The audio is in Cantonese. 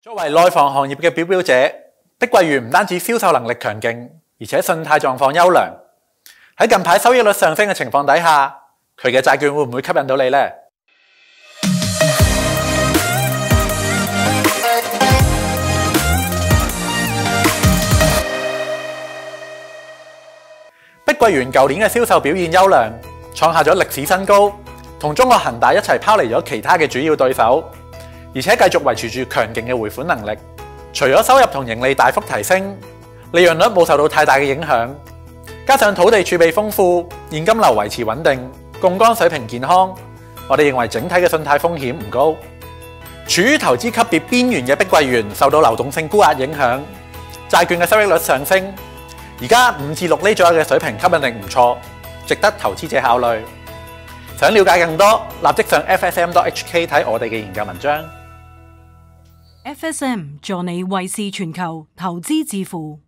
作為內房行業嘅表表者，碧桂園唔單止銷售能力強勁，而且信貸狀況優良。喺近排收益率上升嘅情況底下，佢嘅債券會唔會吸引到你呢？碧桂園舊年嘅銷售表現優良，創下咗歷史新高，同中國恒大一齊拋離咗其他嘅主要對手。而且繼續維持住強勁嘅回款能力，除咗收入同盈利大幅提升，利潤率冇受到太大嘅影響。加上土地儲備豐富，現金流維持穩定，槓桿水平健康，我哋認為整體嘅信貸風險唔高。處於投資級別邊緣嘅碧桂園受到流動性沽壓影響，債券嘅收益率上升，而家5至6厘左右嘅水平吸引力唔錯，值得投資者考慮。想了解更多，立即上 FSM.HK 睇我哋嘅研究文章。 FSM 助你惠視全球，投資致富。